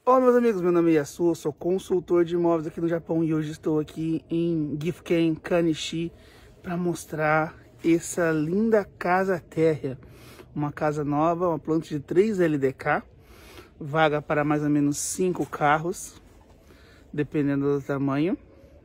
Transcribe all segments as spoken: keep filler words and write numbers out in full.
Olá, meus amigos, meu nome é Yasu, sou consultor de imóveis aqui no Japão e hoje estou aqui em Gifuken, Kanishi, para mostrar essa linda casa térrea. Uma casa nova, uma planta de três L D K, vaga para mais ou menos cinco carros, dependendo do tamanho.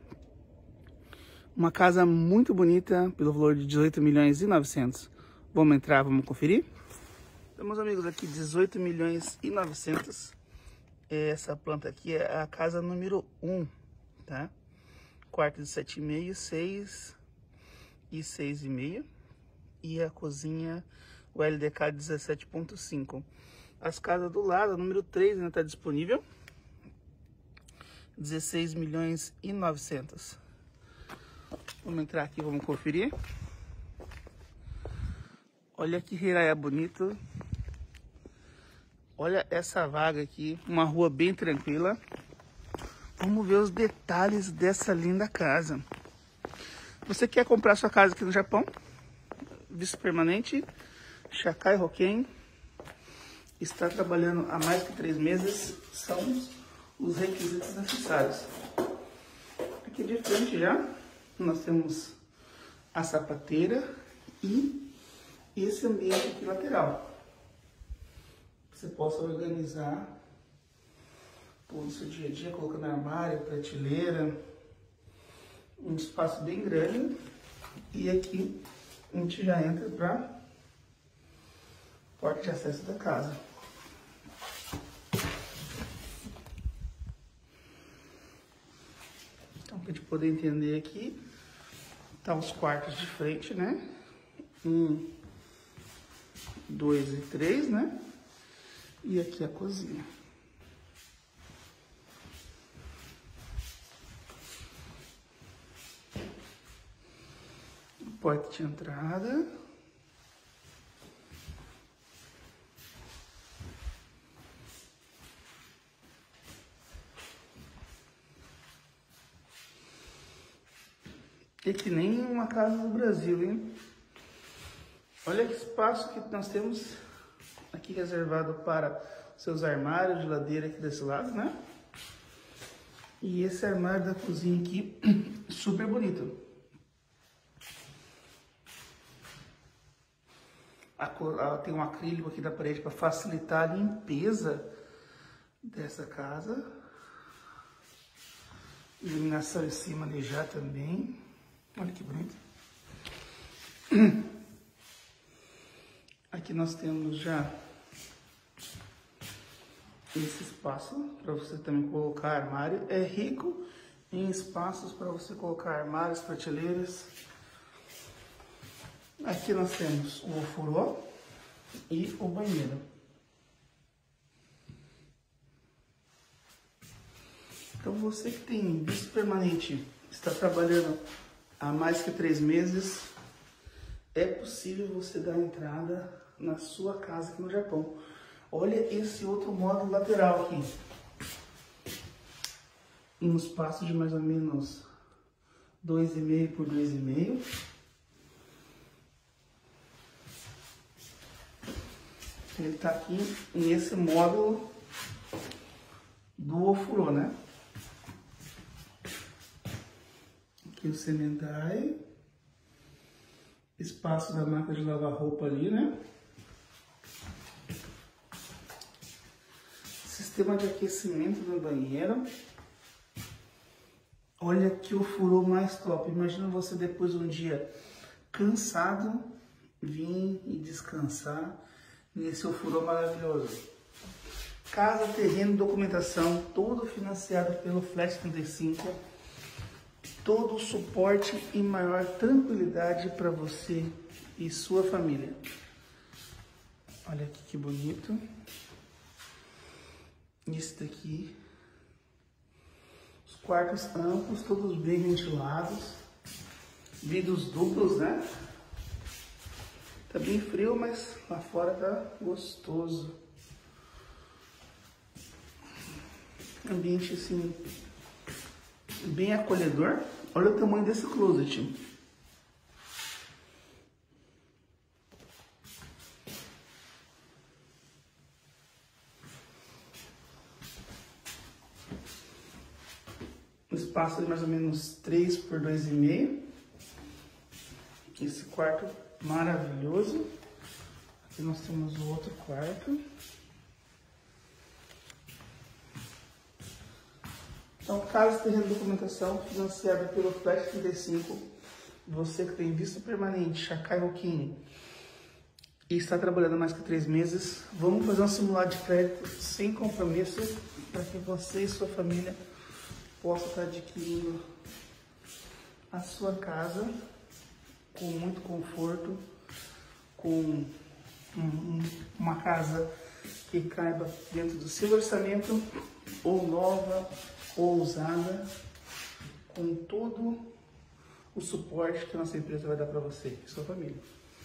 Uma casa muito bonita, pelo valor de dezoito milhões e novecentos. Vamos entrar, vamos conferir? Então, meus amigos, aqui dezoito milhões e novecentos. Essa planta aqui é a casa número um, tá? Quarto de sete e meio, seis e seis e meio. E a cozinha, o L D K dezessete ponto cinco. As casas do lado, número três ainda está disponível. dezesseis milhões e novecentos. Vamos entrar aqui, vamos conferir. Olha que hiraya bonito. Olha essa vaga aqui, uma rua bem tranquila. Vamos ver os detalhes dessa linda casa. Você quer comprar sua casa aqui no Japão? Visto permanente, Shakai Hoken. Está trabalhando há mais que três meses. São os requisitos necessários. Aqui de frente já, nós temos a sapateira e esse ambiente aqui lateral. Você possa organizar todo o seu dia a dia, colocando armário, prateleira, um espaço bem grande. E aqui a gente já entra para a porta de acesso da casa. Então, para a gente poder entender aqui, tá os quartos de frente, né? Um, dois e três, né? E aqui a cozinha. Porta de entrada. É que nem uma casa do Brasil, hein? Olha que espaço que nós temos aqui reservado para seus armários, geladeira aqui desse lado, né? E esse armário da cozinha aqui, super bonito. A cor, a, tem um acrílico aqui da parede para facilitar a limpeza dessa casa. Iluminação em cima ali já também. Olha que bonito. Aqui nós temos já esse espaço para você também colocar armário. É rico em espaços para você colocar armários, prateleiras. Aqui nós temos o ofurô e o banheiro. Então você que tem visto permanente, está trabalhando há mais que três meses, é possível você dar entrada na sua casa aqui no Japão. Olha esse outro módulo lateral aqui. Um espaço de mais ou menos dois e meio por dois e meio. Ele está aqui nesse módulo do ofurô, né? Aqui o sementai. Espaço da máquina de lavar roupa ali, né? Sistema de aquecimento no banheiro. Olha que ofurô mais top. Imagina você depois de um dia cansado vir e descansar nesse ofurô maravilhoso. Casa, terreno, documentação, tudo financiado pelo Flat trinta e cinco. Todo o suporte e maior tranquilidade para você e sua família. Olha aqui que bonito. Esse daqui. Os quartos amplos, todos bem ventilados. Vidros duplos, né? Tá bem frio, mas lá fora tá gostoso. Ambiente assim, bem acolhedor. Olha o tamanho desse closet. um espaço de mais ou menos três por dois e meio. Esse quarto maravilhoso. Aqui nós temos o outro quarto. Então, casa terreno documentação financiada pelo Flat trinta e cinco. Você que tem visto permanente, Chacai Roquini, e está trabalhando mais que três meses, vamos fazer um simulado de crédito sem compromisso para que você e sua família possam estar adquirindo a sua casa com muito conforto, com um, um, uma casa que caiba dentro do seu orçamento, ou nova, ou usada, com todo o suporte que a nossa empresa vai dar para você e sua família.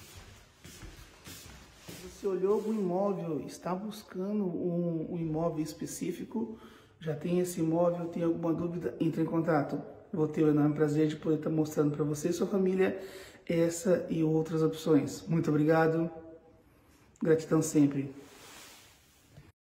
Você olhou algum imóvel, está buscando um, um imóvel específico, já tem esse imóvel, tem alguma dúvida, entre em contato. Eu vou ter o enorme prazer de poder estar mostrando para você e sua família essa e outras opções. Muito obrigado, gratidão sempre.